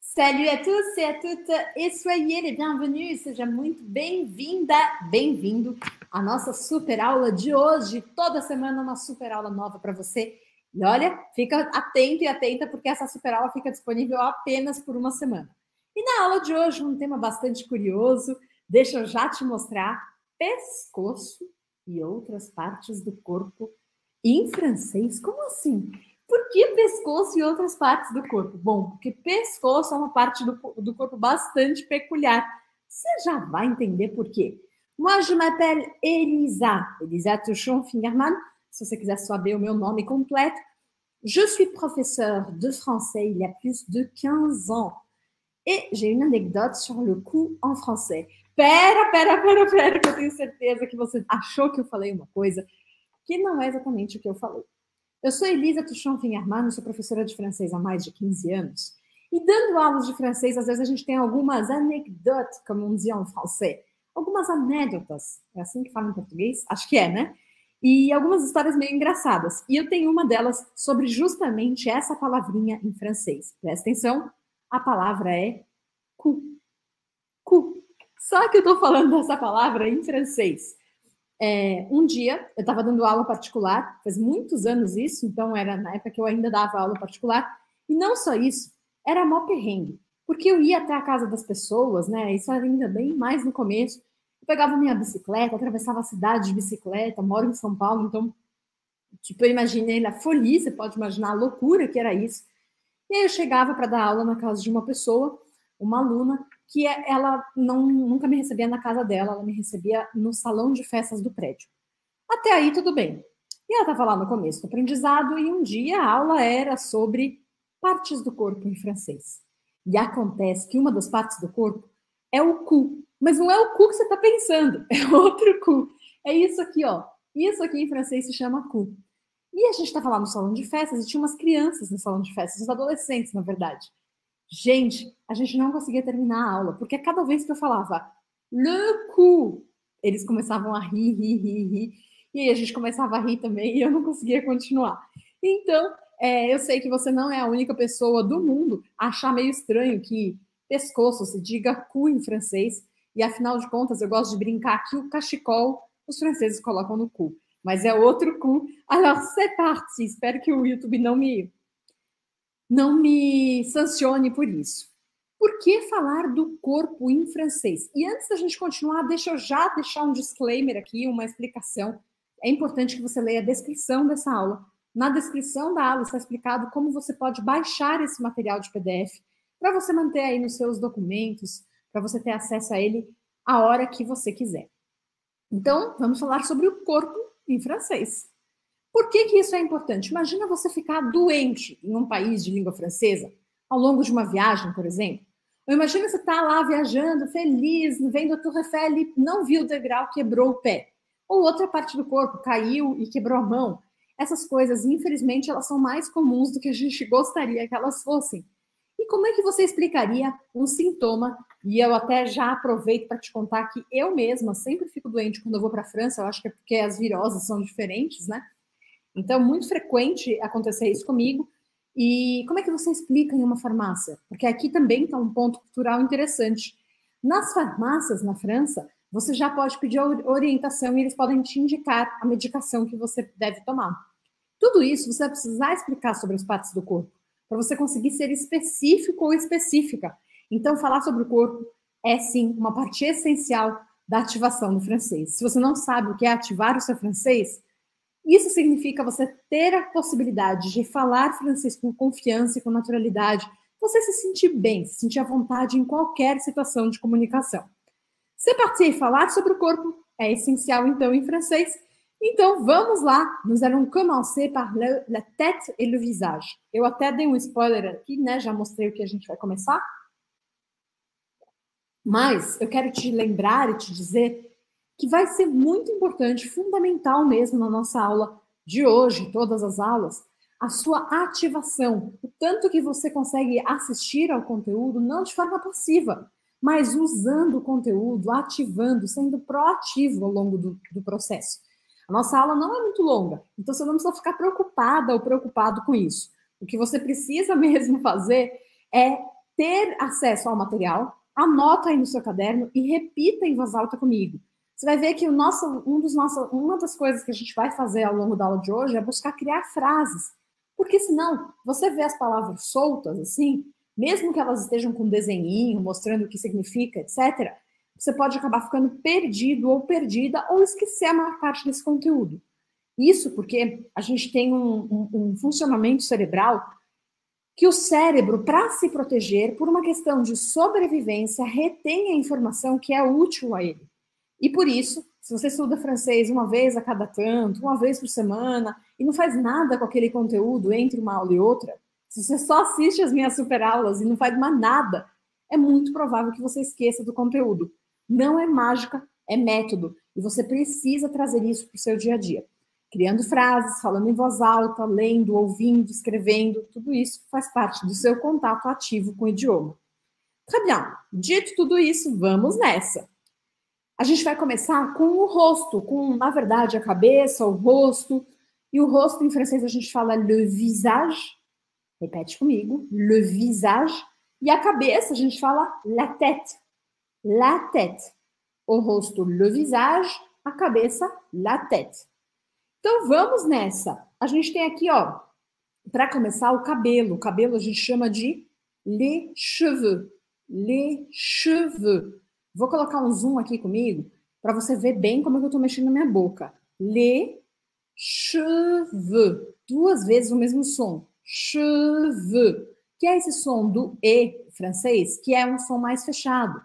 Salut à tous et à toutes et soyez les bienvenus. Seja muito bem-vinda, bem-vindo à nossa super aula de hoje. Toda semana uma super aula nova para você. E olha, fica atento e atenta porque essa super aula fica disponível apenas por uma semana. E na aula de hoje, um tema bastante curioso, deixa eu já te mostrar: pescoço e outras partes do corpo em francês. Como assim? Por que pescoço e outras partes do corpo? Bom, porque pescoço é uma parte do corpo bastante peculiar. Você já vai entender por quê. Moi, je m'appelle Elisa. Elisa Tuchon-Fingerman. Se você quiser saber o meu nome completo. Je suis professeure de français il y a plus de 15 ans. Et j'ai une anecdote sur le cou en français. Pera, que eu tenho certeza que você achou que eu falei uma coisa que não é exatamente o que eu falei. Eu sou Elisa Tuchon-Fingerman, sou professora de francês há mais de 15 anos. E dando aulas de francês, às vezes a gente tem algumas anecdotes, como on dit en français. Algumas anédotas. É assim que fala em português? Acho que é, né? E algumas histórias meio engraçadas. E eu tenho uma delas sobre justamente essa palavrinha em francês. Presta atenção, a palavra é cou. Cou. Só que eu tô falando dessa palavra em francês. Um dia, eu estava dando aula particular, faz muitos anos isso, então era na época que eu ainda dava aula particular, e não só isso, era mó perrengue, porque eu ia até a casa das pessoas, né, isso era ainda bem mais no começo, eu pegava minha bicicleta, atravessava a cidade de bicicleta, moro em São Paulo, então, tipo, eu imaginei a folia, você pode imaginar a loucura que era isso, e aí eu chegava para dar aula na casa de uma pessoa, uma aluna, que ela nunca me recebia na casa dela, ela me recebia no salão de festas do prédio. Até aí, tudo bem. E ela estava lá no começo do aprendizado, e um dia a aula era sobre partes do corpo em francês. E acontece que uma das partes do corpo é o cu. Mas não é o cu que você está pensando, é outro cu. É isso aqui, ó. Isso aqui em francês se chama cu. E a gente estava lá no salão de festas e tinha umas crianças no salão de festas, uns adolescentes, na verdade. Gente, a gente não conseguia terminar a aula, porque cada vez que eu falava le cu, eles começavam a rir. E aí a gente começava a rir também e eu não conseguia continuar. Então, eu sei que você não é a única pessoa do mundo a achar meio estranho que pescoço se diga cu em francês. E afinal de contas, eu gosto de brincar que o cachecol os franceses colocam no cu. Mas é outro cu. Alors, c'est parti. Espero que o YouTube não me sancione por isso. Por que falar do corpo em francês? E antes da gente continuar, deixa eu já deixar um disclaimer aqui, uma explicação. É importante que você leia a descrição dessa aula. Na descrição da aula está explicado como você pode baixar esse material de PDF para você manter aí nos seus documentos, para você ter acesso a ele a hora que você quiser. Então, vamos falar sobre o corpo em francês. Por que isso é importante? Imagina você ficar doente em um país de língua francesa ao longo de uma viagem, por exemplo. Ou imagina você estar lá viajando, feliz, vendo a Tour Eiffel e não viu o degrau, quebrou o pé. Ou outra parte do corpo caiu e quebrou a mão. Essas coisas, infelizmente, elas são mais comuns do que a gente gostaria que elas fossem. E como é que você explicaria um sintoma? E eu até já aproveito para te contar que eu mesma sempre fico doente quando eu vou para a França. Eu acho que é porque as viroses são diferentes, né? Então, muito frequente acontecer isso comigo. E como é que você explica em uma farmácia? Porque aqui também está um ponto cultural interessante. Nas farmácias, na França, você já pode pedir orientação e eles podem te indicar a medicação que você deve tomar. Tudo isso você vai precisar explicar sobre as partes do corpo, para você conseguir ser específico ou específica. Então, falar sobre o corpo é, sim, uma parte essencial da ativação do francês. Se você não sabe o que é ativar o seu francês, isso significa você ter a possibilidade de falar francês com confiança e com naturalidade, você se sentir bem, se sentir à vontade em qualquer situação de comunicação. C'est parti, falar sobre o corpo é essencial, então, em francês. Então, vamos lá. Nous allons commencer par la tête et le visage. Eu até dei um spoiler aqui, né? Já mostrei o que a gente vai começar. Mas eu quero te lembrar e te dizer que vai ser muito importante, fundamental mesmo na nossa aula de hoje, todas as aulas, a sua ativação, o tanto que você consegue assistir ao conteúdo, não de forma passiva, mas usando o conteúdo, ativando, sendo proativo ao longo do processo. A nossa aula não é muito longa, então você não precisa ficar preocupada ou preocupado com isso. O que você precisa mesmo fazer é ter acesso ao material, anota aí no seu caderno e repita em voz alta comigo. Você vai ver que uma das coisas que a gente vai fazer ao longo da aula de hoje é buscar criar frases. Porque senão, você vê as palavras soltas, assim, mesmo que elas estejam com um desenhinho, mostrando o que significa, etc., você pode acabar ficando perdido ou perdida ou esquecer a maior parte desse conteúdo. Isso porque a gente tem um funcionamento cerebral que o cérebro, para se proteger, por uma questão de sobrevivência, retém a informação que é útil a ele. E por isso, se você estuda francês uma vez a cada tanto, uma vez por semana, e não faz nada com aquele conteúdo entre uma aula e outra, se você só assiste as minhas super aulas e não faz mais nada, é muito provável que você esqueça do conteúdo. Não é mágica, é método. E você precisa trazer isso para o seu dia a dia. Criando frases, falando em voz alta, lendo, ouvindo, escrevendo, tudo isso faz parte do seu contato ativo com o idioma. Très bien. Dito tudo isso, vamos nessa. A gente vai começar com o rosto, com, na verdade, a cabeça, o rosto. E o rosto, em francês, a gente fala le visage. Repete comigo. Le visage. E a cabeça, a gente fala la tête. La tête. O rosto, le visage. A cabeça, la tête. Então, vamos nessa. A gente tem aqui, ó, para começar, o cabelo. O cabelo a gente chama de les cheveux. Les cheveux. Vou colocar um zoom aqui comigo para você ver bem como é que eu estou mexendo na minha boca. Les cheveux. 2 vezes o mesmo som. Cheveux. Que é esse som do E francês, que é um som mais fechado.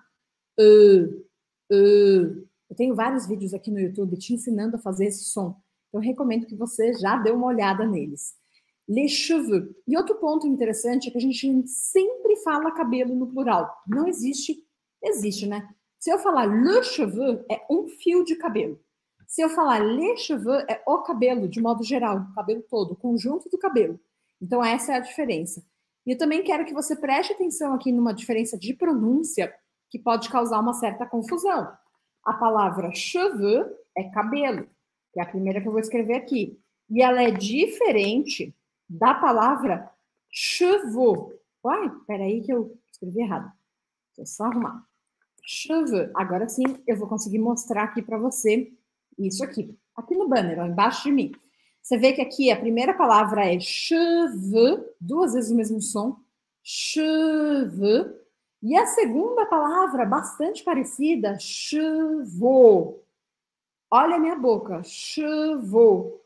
Eu tenho vários vídeos aqui no YouTube te ensinando a fazer esse som. Eu recomendo que você já dê uma olhada neles. Les cheveux. E outro ponto interessante é que a gente sempre fala cabelo no plural. Não existe, né? Se eu falar le cheveu, é um fio de cabelo. Se eu falar les cheveux, é o cabelo, de modo geral, o cabelo todo, o conjunto do cabelo. Então, essa é a diferença. E eu também quero que você preste atenção aqui numa diferença de pronúncia que pode causar uma certa confusão. A palavra cheveux é cabelo, que é a primeira que eu vou escrever aqui. E ela é diferente da palavra chevaux. Uai, peraí que eu escrevi errado. Deixa eu só arrumar. Cheveux. Agora sim, eu vou conseguir mostrar aqui para você isso aqui. Aqui no banner, ó, embaixo de mim. Você vê que aqui a primeira palavra é cheveux, 2 vezes o mesmo som. Cheveux. E a segunda palavra, bastante parecida, chevaux. Olha a minha boca. Chevaux.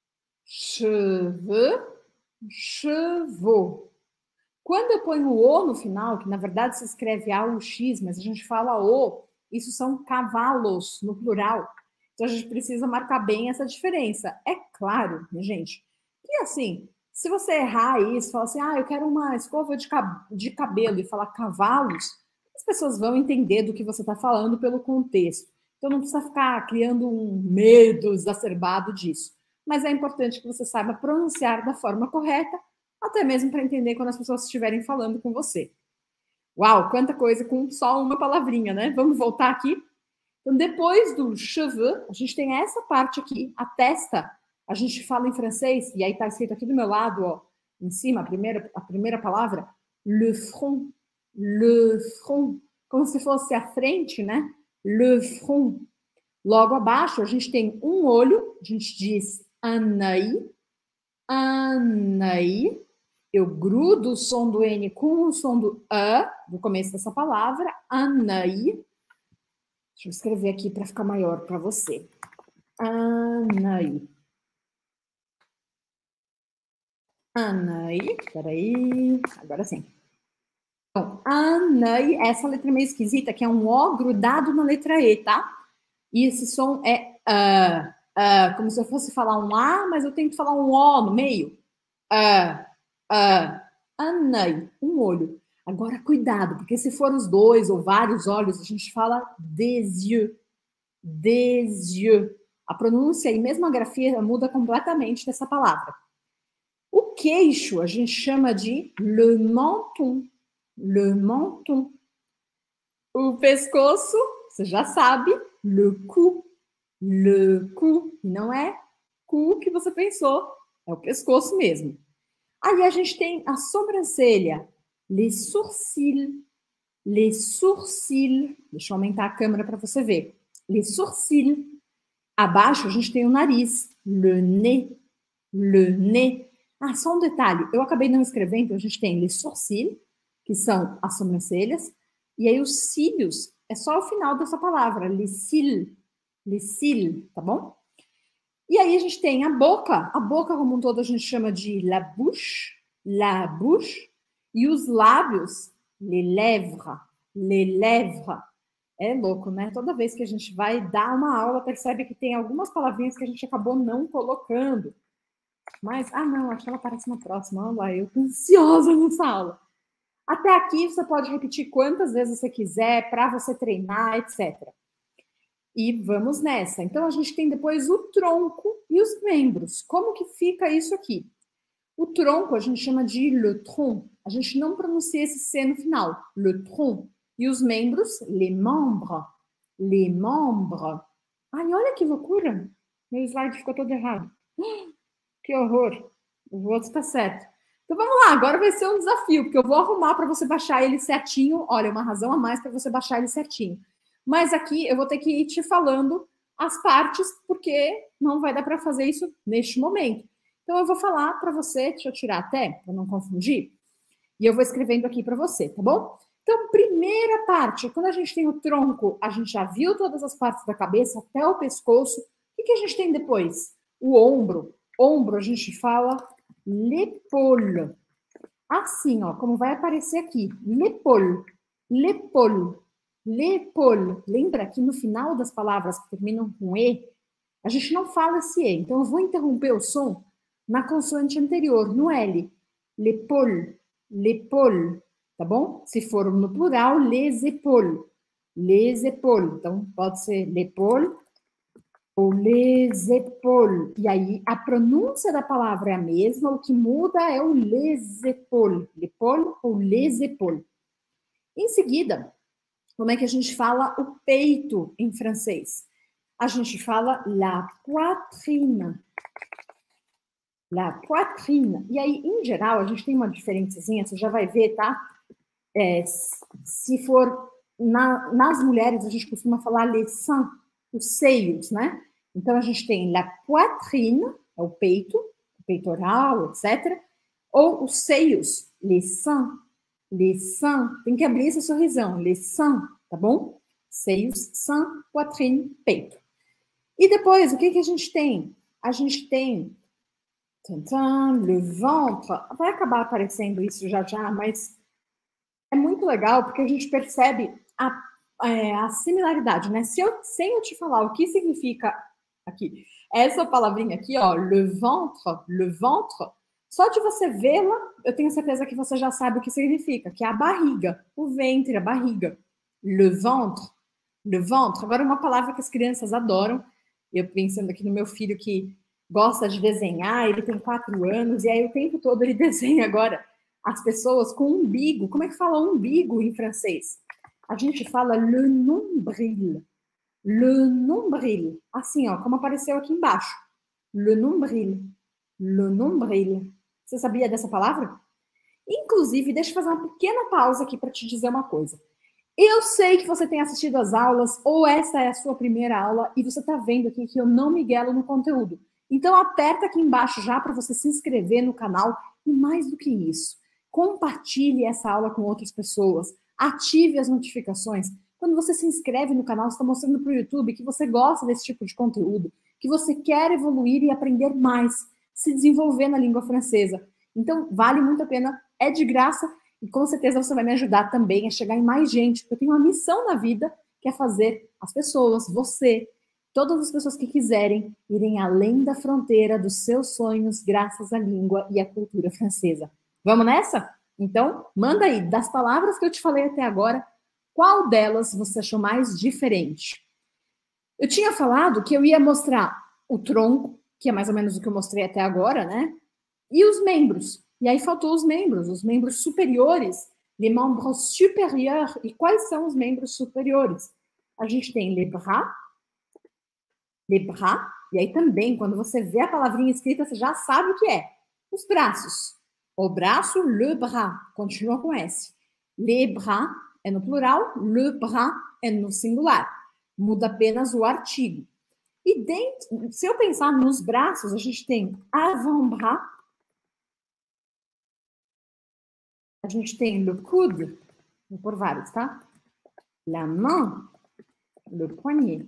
Cheveux. Chevaux. Quando eu ponho o O no final, que na verdade se escreve A-U-X, mas a gente fala O, isso são cavalos no plural. Então a gente precisa marcar bem essa diferença. É claro, minha gente, que assim, se você errar isso, falar assim, eu quero uma escova de cabelo e falar cavalos, as pessoas vão entender do que você está falando pelo contexto. Então não precisa ficar criando um medo exacerbado disso. Mas é importante que você saiba pronunciar da forma correta, até mesmo para entender quando as pessoas estiverem falando com você. Uau, quanta coisa com só uma palavrinha, né? Vamos voltar aqui? Então, depois do cheveux, a gente tem essa parte aqui, a testa. A gente fala em francês, e aí está escrito aqui do meu lado, ó, em cima, a primeira palavra, le front. Le front. Como se fosse a frente, né? Le front. Logo abaixo, a gente tem um olho, a gente diz un œil. Un œil. Eu grudo o som do N com o som do A, no começo dessa palavra, un œil. Deixa eu escrever aqui para ficar maior para você. Un œil. Un œil. Peraí. Agora sim. Então, un œil, essa letra meio esquisita, que é um O grudado na letra E, tá? E esse som é como se eu fosse falar um A, mas eu tento falar um O no meio. Un œil, um olho. Agora, cuidado, porque se for os 2 ou vários olhos, a gente fala des yeux. Des yeux. A pronúncia e mesmo a grafia muda completamente dessa palavra. O queixo a gente chama de le menton. Le menton. O pescoço, você já sabe, le cou. Le cou. Não é cu que você pensou, é o pescoço mesmo. Aí a gente tem a sobrancelha. Les sourcils. Les sourcils. Deixa eu aumentar a câmera para você ver. Les sourcils. Abaixo a gente tem o nariz. Le nez. Le nez. Ah, só um detalhe. Eu acabei não escrevendo. A gente tem les sourcils, que são as sobrancelhas. E aí os cílios é só o final dessa palavra. Les cils. Les cils, tá bom? E aí a gente tem a boca. A boca como um todo a gente chama de la bouche. La bouche. E os lábios, les lèvres. Les lèvres. É louco, né? Toda vez que a gente vai dar uma aula, percebe que tem algumas palavrinhas que a gente acabou não colocando. Mas, não, acho que ela aparece na próxima. Olha lá, eu tô ansiosa nessa aula. Até aqui você pode repetir quantas vezes você quiser para você treinar, etc. E vamos nessa. Então, a gente tem depois o tronco e os membros. Como que fica isso aqui? O tronco a gente chama de le tronc. A gente não pronuncia esse C no final. Le tronc. E os membros, les membres. Les membres. Ai, olha que loucura. Meu slide ficou todo errado. Que horror. O outro está certo. Então vamos lá, agora vai ser um desafio, porque eu vou arrumar para você baixar ele certinho. Olha, uma razão a mais para você baixar ele certinho. Mas aqui eu vou ter que ir te falando as partes, porque não vai dar para fazer isso neste momento. Então eu vou falar para você, deixa eu tirar até, para não confundir, e eu vou escrevendo aqui para você, tá bom? Então, primeira parte, quando a gente tem o tronco, a gente já viu todas as partes da cabeça até o pescoço. O que a gente tem depois? O ombro. Ombro, a gente fala l'épaule. Assim, ó, como vai aparecer aqui. L'épaule, l'épaule, l'épaule. Lembra que no final das palavras que terminam com E, a gente não fala esse E. Então, eu vou interromper o som na consoante anterior, no L. L'épaule, l'épaule, tá bom? Se for no plural, les épaules. Les épaules. Então, pode ser l'épaule ou les épaules. E aí, a pronúncia da palavra é a mesma, o que muda é o les épaules. L'épaule ou les épaules. Em seguida, como é que a gente fala o peito em francês? A gente fala la poitrine. La poitrine. E aí, em geral, a gente tem uma diferençazinha, você já vai ver, tá? Se for nas mulheres, a gente costuma falar les seins, os seios, né? Então, a gente tem la poitrine, é o peito, o peitoral, etc. Ou os seios, les seins. Les seins, tem que abrir esse sorrisão, les seins, tá bom? Seios, seins, poitrine, peito. E depois, o que a gente tem? A gente tem le ventre. Vai acabar aparecendo isso já, mas é muito legal porque a gente percebe a similaridade, né? Sem eu te falar o que significa aqui, essa palavrinha aqui, ó, le ventre, só de você vê-la, eu tenho certeza que você já sabe o que significa, que é a barriga, o ventre, a barriga. Le ventre, le ventre. Agora, uma palavra que as crianças adoram, eu pensando aqui no meu filho que gosta de desenhar, ele tem 4 anos, e aí o tempo todo ele desenha agora as pessoas com umbigo. Como é que fala umbigo em francês? A gente fala le nombril. Le nombril. Assim, ó, como apareceu aqui embaixo. Le nombril. Le nombril. Você sabia dessa palavra? Inclusive, deixa eu fazer uma pequena pausa aqui para te dizer uma coisa. Eu sei que você tem assistido às aulas, ou essa é a sua primeira aula, e você está vendo aqui que eu não miguelo no conteúdo. Então, aperta aqui embaixo já para você se inscrever no canal. E mais do que isso, compartilhe essa aula com outras pessoas. Ative as notificações. Quando você se inscreve no canal, você está mostrando para o YouTube que você gosta desse tipo de conteúdo, que você quer evoluir e aprender mais, se desenvolver na língua francesa. Então, vale muito a pena, é de graça e com certeza você vai me ajudar também a chegar em mais gente, porque eu tenho uma missão na vida que é fazer as pessoas, você, todas as pessoas que quiserem irem além da fronteira dos seus sonhos graças à língua e à cultura francesa. Vamos nessa? Então, manda aí, das palavras que eu te falei até agora, qual delas você achou mais diferente? Eu tinha falado que eu ia mostrar o tronco, que é mais ou menos o que eu mostrei até agora, né? E os membros. E aí faltou os membros superiores, les membres supérieurs. E quais são os membros superiores? A gente tem les bras, e aí também, quando você vê a palavrinha escrita, você já sabe o que é. Os braços. O braço, le bras, continua com S. Les bras é no plural, le bras é no singular. Muda apenas o artigo. E dentro, se eu pensar nos braços, a gente tem avant-bras, a gente tem le coude, vou por vários, tá? La main, le poignet.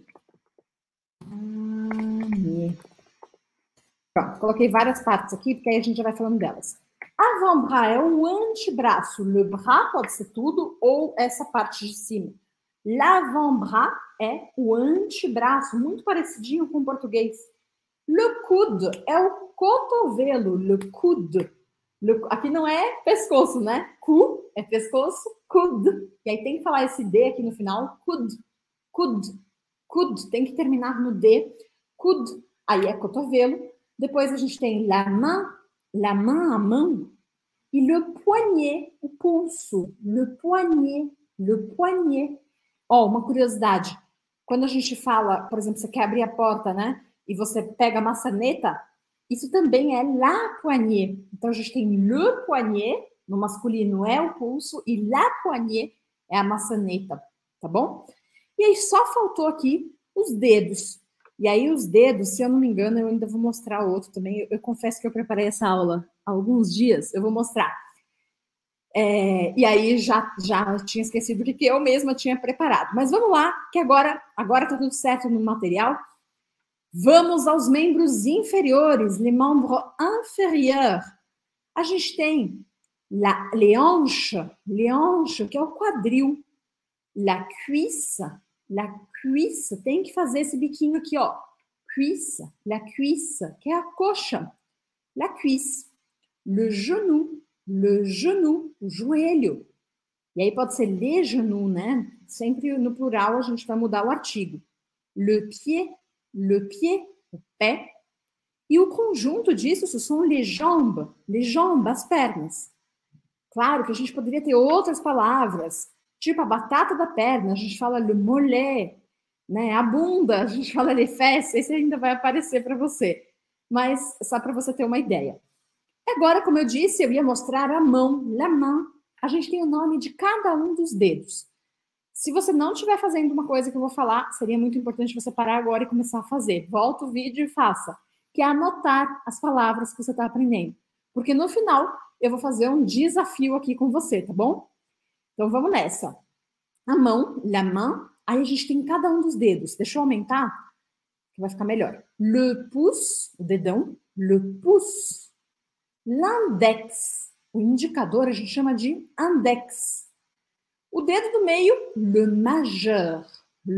Pronto, coloquei várias partes aqui, porque aí a gente já vai falando delas. Avant-bras é o antebraço. Le bras pode ser tudo, ou essa parte de cima. L'avant-bras é o antebraço, muito parecidinho com o português. Le coude é o cotovelo. Le coude. Aqui não é pescoço, né? Cu é pescoço, coude. E aí tem que falar esse D aqui no final. Coude, coude, coude. Tem que terminar no D. Coude. Aí é cotovelo. Depois a gente tem la main, a mão. E le poignet, o pulso. Le poignet, le poignet. Ó, uma curiosidade. Quando a gente fala, por exemplo, você quer abrir a porta, né? E você pega a maçaneta, isso também é la poignée. Então, a gente tem le poignet, no masculino é o pulso, e la poignée é a maçaneta, tá bom? E aí, só faltou aqui os dedos. E aí, os dedos, se eu não me engano, eu ainda vou mostrar outro também. Eu confesso que eu preparei essa aula há alguns dias, eu vou mostrar. E aí, já tinha esquecido o que eu mesma tinha preparado. Mas vamos lá, que agora tá tudo certo no material. Vamos aos membros inferiores, les membres inférieurs. A gente tem les hanches, que é o quadril. La cuisse, tem que fazer esse biquinho aqui, ó. Cuisse, la cuisse, que é a coxa. La cuisse. Le genou, o joelho. E aí pode ser les genoux, né? Sempre no plural a gente vai mudar o artigo. Le pied, o pé. E o conjunto disso são les jambes, as pernas. Claro que a gente poderia ter outras palavras, tipo a batata da perna, a gente fala le mollet, né? A bunda, a gente fala les fesses, esse ainda vai aparecer para você. Mas só para você ter uma ideia. Agora, como eu disse, eu ia mostrar a mão, la main. A gente tem o nome de cada um dos dedos. Se você não estiver fazendo uma coisa que eu vou falar, seria muito importante você parar agora e começar a fazer. Volta o vídeo e faça. Que é anotar as palavras que você está aprendendo. Porque no final, eu vou fazer um desafio aqui com você, tá bom? Então, vamos nessa. A mão, la main. Aí a gente tem cada um dos dedos. Deixa eu aumentar, que vai ficar melhor. Le pouce, o dedão. Le pouce. L'index, o indicador a gente chama de index. O dedo do meio, le majeur.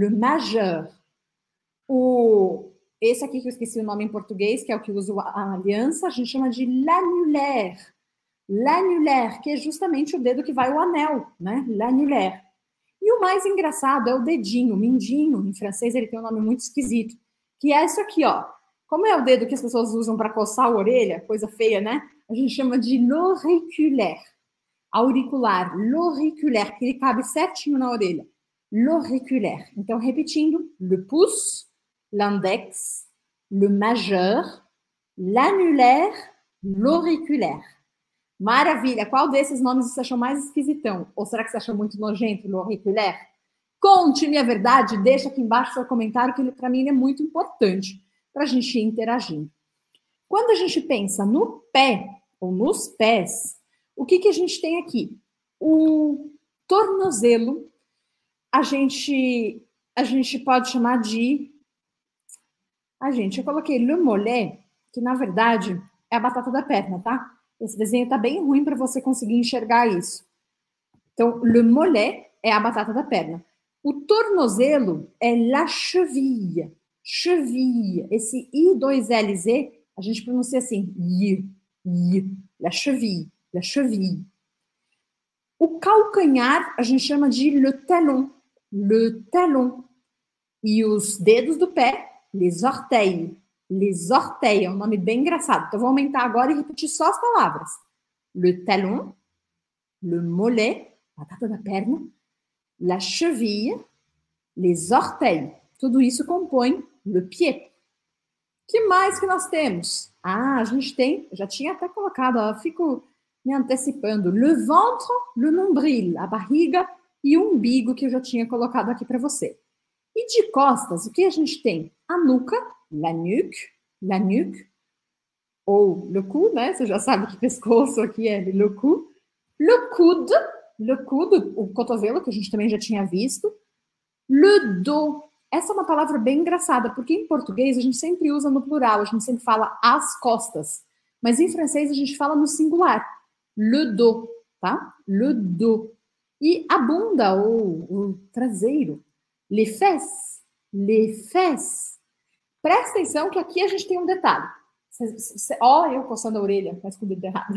Esse aqui que eu esqueci o nome em português, que é o que usa a aliança, a gente chama de l'annulaire. L'annulaire, que é justamente o dedo que vai o anel, né? L'annulaire. E o mais engraçado é o dedinho, o mindinho. Em francês ele tem um nome muito esquisito, que é isso aqui, ó. Como é o dedo que as pessoas usam para coçar a orelha, coisa feia, né? A gente chama de l'auriculaire. Auricular, l'auriculaire, que ele cabe certinho na orelha. L'auriculaire. Então, repetindo, le pouce, l'index, le majeur, l'annulaire, l'auriculaire. Maravilha! Qual desses nomes você achou mais esquisitão? Ou será que você achou muito nojento, l'auriculaire? Conte-me a verdade, deixa aqui embaixo seu comentário, que para mim ele é muito importante para a gente ir interagindo. Quando a gente pensa no pé, ou nos pés, o que a gente tem aqui? O tornozelo, a gente pode chamar de... eu coloquei le mollet, que na verdade é a batata da perna, tá? Esse desenho tá bem ruim para você conseguir enxergar isso. Então, le mollet é a batata da perna. O tornozelo é la cheville. Esse I2LZ, a gente pronuncia assim, la cheville. O calcanhar, a gente chama de le talon. E os dedos do pé, les orteils. É um nome bem engraçado. Então, eu vou aumentar agora e repetir só as palavras. Le talon, le mollet, batata da perna, la cheville, les orteils. Tudo isso compõe le pied. Que mais que nós temos? A gente tem, já tinha até colocado, ó, fico me antecipando. Le ventre, le nombril, a barriga e o umbigo que eu já tinha colocado aqui para você. E de costas, o que a gente tem? A nuca, la nuque, ou le cou, né? Você já sabe que pescoço aqui é le cou. Le coude, o cotovelo, que a gente também já tinha visto. Le dos. Essa é uma palavra bem engraçada, porque em português a gente sempre usa no plural, a gente sempre fala as costas. Mas em francês a gente fala no singular. Le dos, tá? Le dos. E a bunda, ou o traseiro. Les fesses. Les fesses. Presta atenção que aqui a gente tem um detalhe. Ó, eu coçando a orelha, mas com o dedo errado.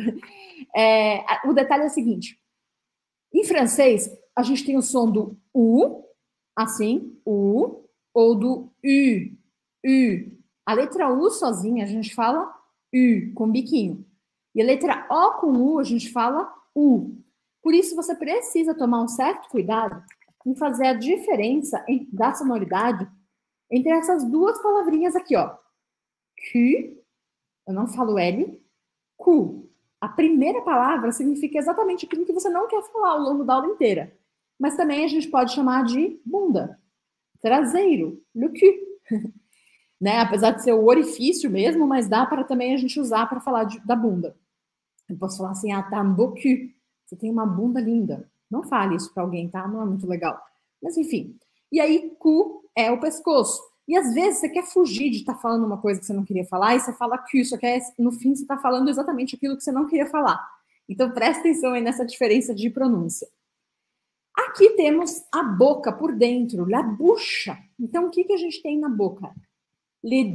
O detalhe é o seguinte. Em francês, a gente tem o som do U, assim, U, ou do U, U. A letra U sozinha, a gente fala U, com biquinho. E a letra O com U, a gente fala U. Por isso, você precisa tomar um certo cuidado em fazer a diferença da sonoridade entre essas duas palavrinhas aqui, ó. Q, eu não falo L, Q. A primeira palavra significa exatamente aquilo que você não quer falar ao longo da aula inteira. Mas também a gente pode chamar de bunda, traseiro, le cul. Né? Apesar de ser o orifício mesmo, mas dá para também a gente usar para falar da bunda. Eu posso falar assim, ah, tá um beau cul. Você tem uma bunda linda. Não fale isso para alguém, tá? Não é muito legal. Mas enfim. E aí, cu é o pescoço. E às vezes você quer fugir de estar falando uma coisa que você não queria falar e você fala que só que no fim você está falando exatamente aquilo que você não queria falar. Então presta atenção aí nessa diferença de pronúncia. Aqui temos a boca por dentro, la bouche. Então o que a gente tem na boca? Les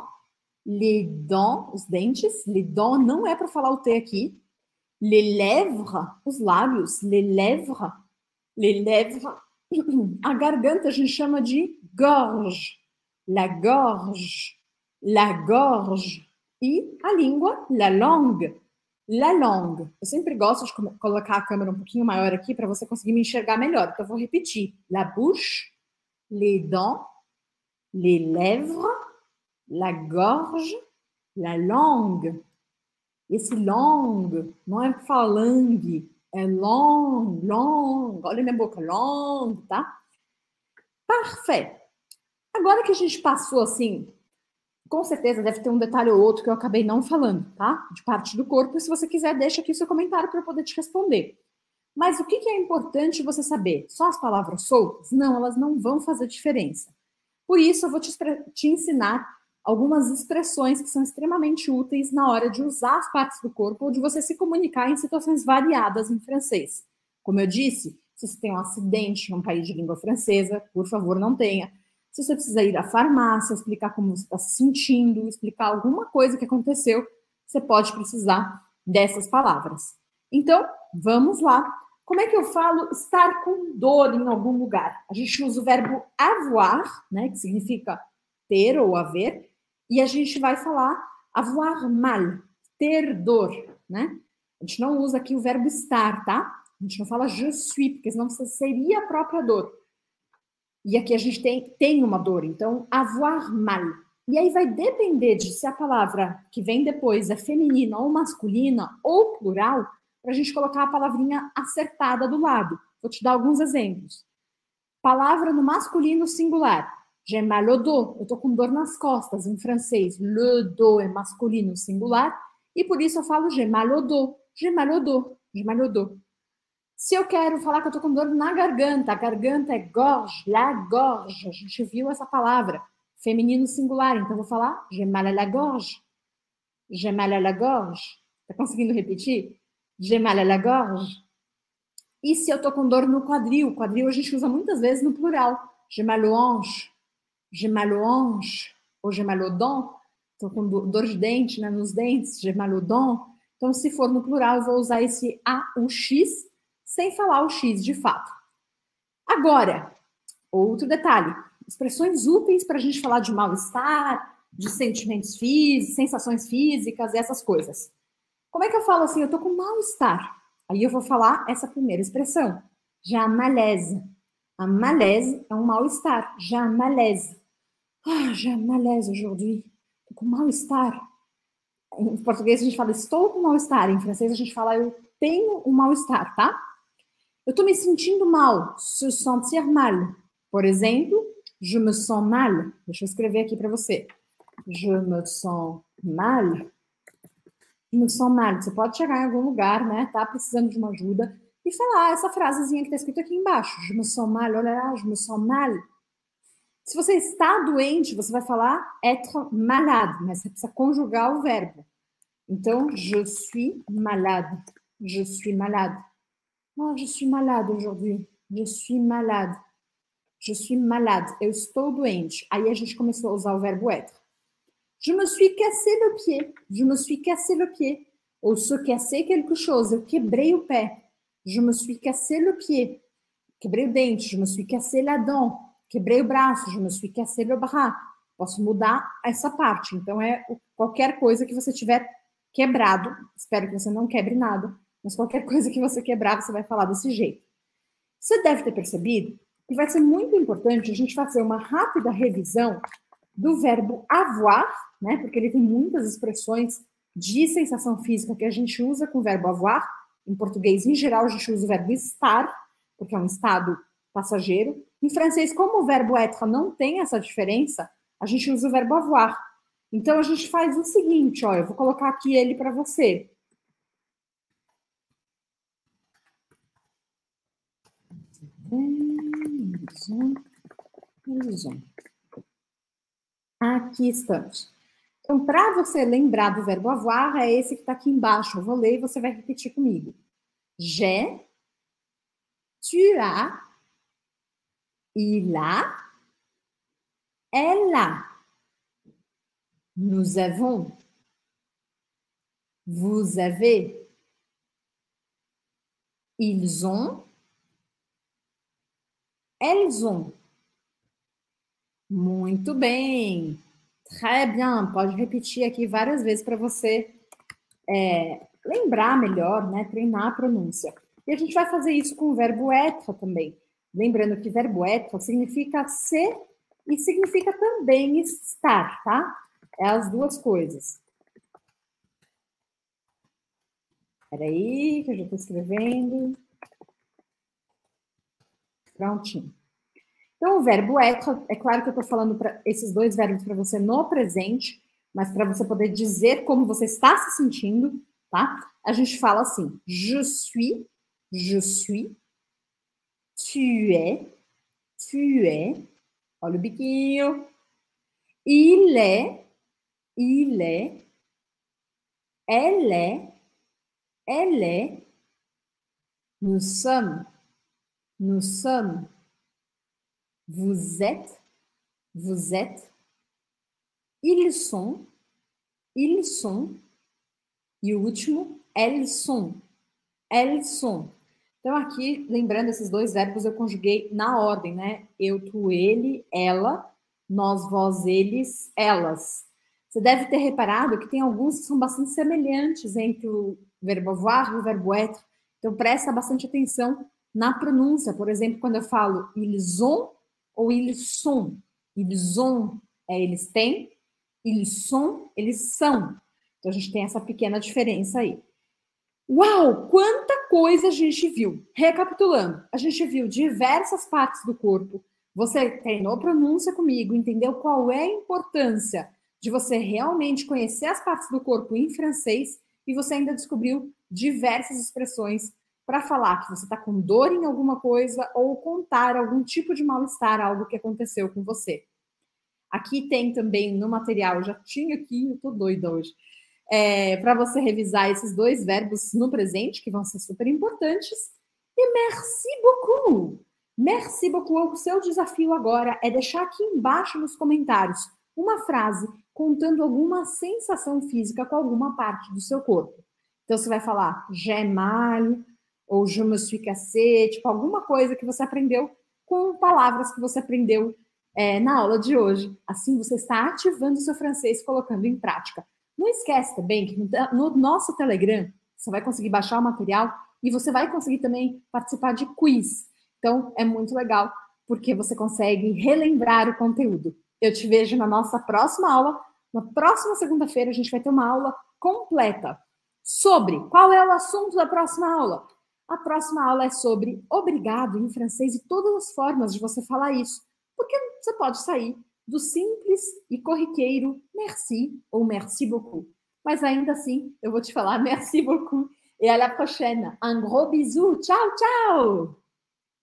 dents, os dentes. Les dents não é para falar o T aqui. Les lèvres, os lábios. Les lèvres. A garganta a gente chama de gorge. La gorge. E a língua, la langue. Eu sempre gosto de colocar a câmera um pouquinho maior aqui para você conseguir me enxergar melhor. Então, eu vou repetir. La bouche, les dents, les lèvres, la gorge, la langue. Esse long não é para falar langue, é long. Olha minha boca, long, tá? Parfait. Agora que a gente passou assim, com certeza deve ter um detalhe ou outro que eu acabei não falando, tá? De parte do corpo. E se você quiser, deixa aqui o seu comentário para eu poder te responder. Mas o que é importante você saber? Só as palavras soltas? Não, elas não vão fazer diferença. Por isso, eu vou te ensinar algumas expressões que são extremamente úteis na hora de usar as partes do corpo ou de você se comunicar em situações variadas em francês. Como eu disse, se você tem um acidente em um país de língua francesa, por favor, não tenha. Se você precisa ir à farmácia, explicar como você está se sentindo, explicar alguma coisa que aconteceu, você pode precisar dessas palavras. Então, vamos lá. Como é que eu falo estar com dor em algum lugar? A gente usa o verbo avoir, né, que significa ter ou haver, e a gente vai falar avoir mal, ter dor, né? A gente não usa aqui o verbo estar, tá? A gente não fala je suis, porque senão seria a própria dor. E aqui a gente tem uma dor, então avoir mal. E aí vai depender de se a palavra que vem depois é feminina ou masculina ou plural, para a gente colocar a palavrinha acertada do lado. Vou te dar alguns exemplos. Palavra no masculino singular. J'ai mal au dos. Eu estou com dor nas costas, em francês. Le dos é masculino singular. E por isso eu falo j'ai mal au dos. J'ai mal au dos. J'ai mal au dos. Se eu quero falar que eu estou com dor na garganta, a garganta é gorge, la gorge. A gente viu essa palavra. Feminino singular. Então eu vou falar j'ai mal à la gorge. J'ai mal à la gorge. Tá conseguindo repetir? J'ai mal à la gorge. E se eu tô com dor no quadril? Quadril a gente usa muitas vezes no plural. J'ai mal aux hanches. J'ai mal aux hanches. Ou j'ai mal aux dents. Tô com dor de dente, né, nos dentes. J'ai mal aux dents. Então, se for no plural, eu vou usar esse A, o X, sem falar o X de fato. Agora, outro detalhe. Expressões úteis para a gente falar de mal-estar, de sentimentos físicos, sensações físicas e essas coisas. Como é que eu falo assim? Eu tô com mal-estar. Aí eu vou falar essa primeira expressão. J'ai un malaise. Un malaise é um mal-estar. J'ai un malaise. Ah, j'ai un malaise aujourd'hui. Tô com mal-estar. Em português a gente fala estou com mal-estar, em francês a gente fala eu tenho um mal-estar, tá? Eu tô me sentindo mal, se sentir mal. Por exemplo, je me sens mal. Deixa eu escrever aqui para você. Je me sens mal. Je me sens mal. Você pode chegar em algum lugar, né? Tá precisando de uma ajuda e falar essa frasezinha que tá escrita aqui embaixo. Je me sens mal. Olha lá, je me sens mal. Se você está doente, você vai falar être malade, mas você precisa conjugar o verbo. Então, je suis malade. Je suis malade. Oh, je suis malade aujourd'hui. Je suis malade. Je suis malade. Eu estou doente. Aí a gente começou a usar o verbo être. Je me suis cassé le pied. Je me suis cassé le pied. Ou se casser quelque chose. Eu quebrei o pé. Je me suis cassé le pied. Quebrei o dente. Je me suis cassé la dent. Quebrei o braço. Je me suis cassé le bras. Posso mudar essa parte. Então, é qualquer coisa que você tiver quebrado. Espero que você não quebre nada. Mas qualquer coisa que você quebrar, você vai falar desse jeito. Você deve ter percebido que vai ser muito importante a gente fazer uma rápida revisão do verbo avoir, né? Porque ele tem muitas expressões de sensação física que a gente usa com o verbo avoir. Em português, em geral, a gente usa o verbo estar, porque é um estado passageiro. Em francês, como o verbo être não tem essa diferença, a gente usa o verbo avoir. Então, a gente faz o seguinte, ó, eu vou colocar aqui ele para você. Aqui estamos. Então, para você lembrar do verbo avoir, é esse que está aqui embaixo. Eu vou ler e você vai repetir comigo. J'ai, tu as, il a, elle a. Nous avons, vous avez, ils ont, elles ont. Muito bem. Très bien. Pode repetir aqui várias vezes para você lembrar melhor, né? Treinar a pronúncia. E a gente vai fazer isso com o verbo être também. Lembrando que verbo être significa ser e significa também estar, tá? É as duas coisas. Espera aí, que eu já estou escrevendo. Prontinho. Então, o verbo être, é claro que eu estou falando esses dois verbos para você no presente, mas para você poder dizer como você está se sentindo, tá? A gente fala assim, je suis, tu es, olha o biquinho, il est, elle est, nous sommes, vous êtes, ils sont, e o último, elles sont. Então, aqui, lembrando esses dois verbos, eu conjuguei na ordem, né? Eu, tu, ele, ela, nós, vós, eles, elas. Você deve ter reparado que tem alguns que são bastante semelhantes entre o verbo avoir e o verbo être. Então, presta bastante atenção na pronúncia. Por exemplo, quando eu falo ils ont ou ils sont. Ils ont é eles têm, ils sont, eles são. Então, a gente tem essa pequena diferença aí. Uau, quanta coisa a gente viu. Recapitulando, a gente viu diversas partes do corpo. Você treinou pronúncia comigo, entendeu qual é a importância de você realmente conhecer as partes do corpo em francês e você ainda descobriu diversas expressões para falar que você está com dor em alguma coisa ou contar algum tipo de mal-estar, algo que aconteceu com você. Aqui tem também no material, já tinha aqui, eu tô doida hoje, para você revisar esses dois verbos no presente, que vão ser super importantes. E merci beaucoup! Merci beaucoup! O seu desafio agora é deixar aqui embaixo nos comentários uma frase contando alguma sensação física com alguma parte do seu corpo. Então, você vai falar j'ai mal, ou je me suis cassé, tipo, alguma coisa que você aprendeu com palavras que você aprendeu na aula de hoje. Assim, você está ativando o seu francês, colocando em prática. Não esquece também que no nosso Telegram, você vai conseguir baixar o material e você vai conseguir também participar de quiz. Então, é muito legal, porque você consegue relembrar o conteúdo. Eu te vejo na nossa próxima aula. Na próxima segunda-feira, a gente vai ter uma aula completa. Sobre qual é o assunto da próxima aula? A próxima aula é sobre obrigado em francês e todas as formas de você falar isso. Porque você pode sair do simples e corriqueiro merci ou merci beaucoup. Mas ainda assim, eu vou te falar merci beaucoup et à la prochaine. Un gros bisou. Tchau, tchau!